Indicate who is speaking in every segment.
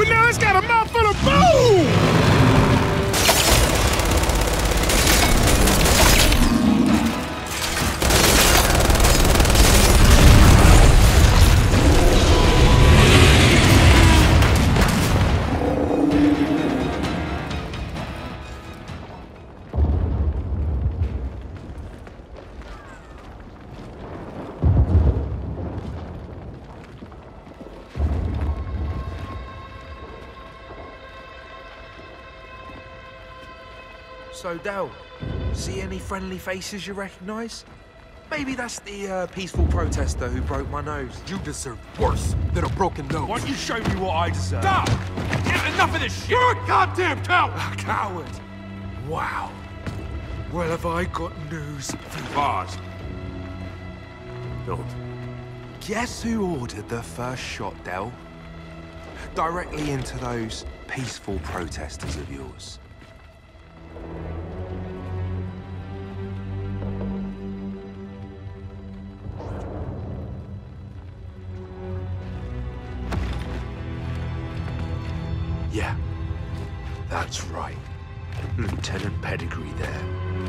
Speaker 1: now it's got a mouthful of boom!
Speaker 2: So, Del, see any friendly faces you recognise? Maybe that's the peaceful protester who broke my nose.
Speaker 3: You deserve worse than a broken nose.
Speaker 1: Why don't you show me what I deserve?
Speaker 3: Stop! Enough of this shit! You're a goddamn coward!
Speaker 1: A coward? Wow. Well, have I got news for you?
Speaker 3: Pause. Don't.
Speaker 2: Guess who ordered the first shot, Del? Directly into those peaceful protesters of yours. Yeah, that's right. Lieutenant Pedigree there.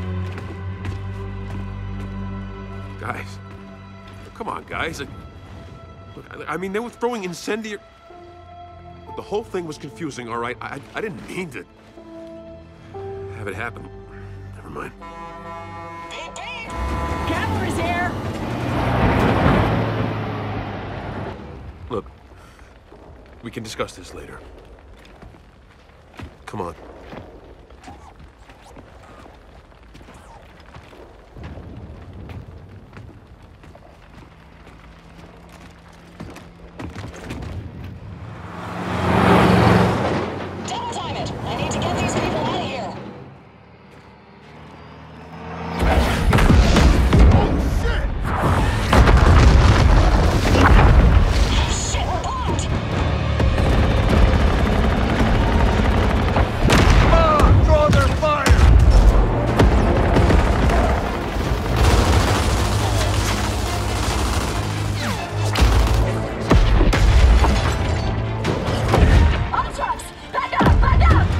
Speaker 3: Guys. Come on, guys. Look, I mean, they were throwing incendiary... The whole thing was confusing, all right? I didn't mean to have it happen. Never mind.
Speaker 4: Beep, beep! Cavalry's here!
Speaker 3: Look, we can discuss this later. Come on.
Speaker 4: Double time it! I need to get these people out of here! Shit, we're blocked!
Speaker 1: Draw their fire!
Speaker 4: On the trucks! Back up! Back up!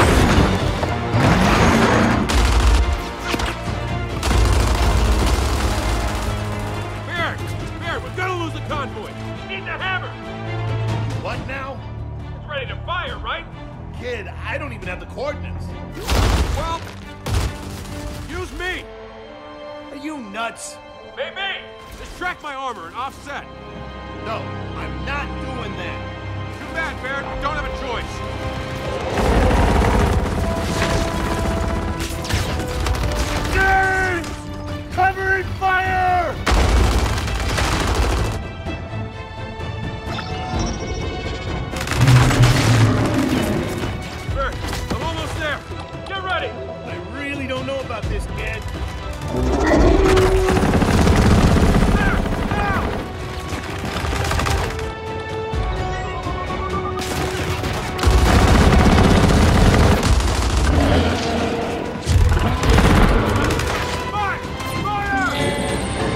Speaker 3: Bear, we're gonna lose the convoy. We need the hammer.
Speaker 1: What now?
Speaker 3: It's ready to fire, right?
Speaker 1: Kid, I don't even have the coordinates.
Speaker 3: Well, use me.
Speaker 1: Are you nuts?
Speaker 3: Maybe. Distract my armor and offset.
Speaker 1: No, I'm not doing that.
Speaker 3: Too bad, Bear. We don't have a choice.
Speaker 1: James! Covering fire!
Speaker 3: Bear, I'm almost there. Get ready.
Speaker 1: I really don't know about this, kid.
Speaker 3: There, now. Fire! Fire!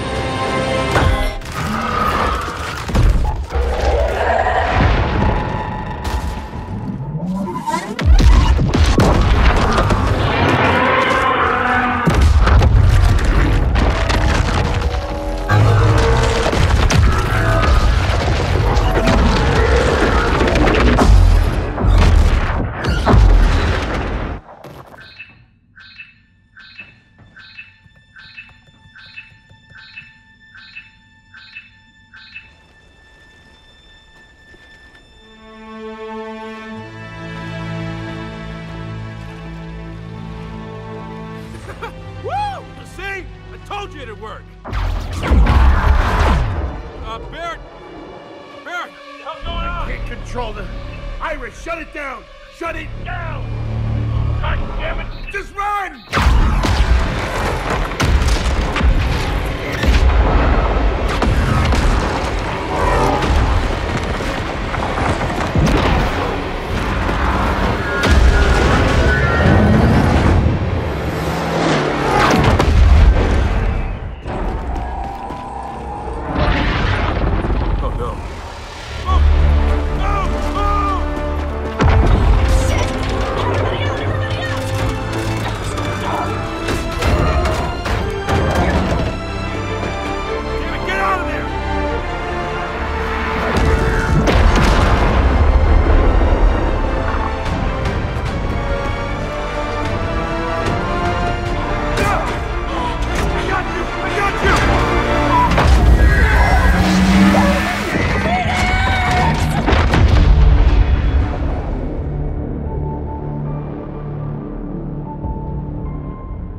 Speaker 3: Woo! See? I told you it'd work. Barrett! Barrett! What the hell's going on?
Speaker 1: Can't control the... Iris, shut it down! Shut it down!
Speaker 3: God damn it!
Speaker 1: Just run!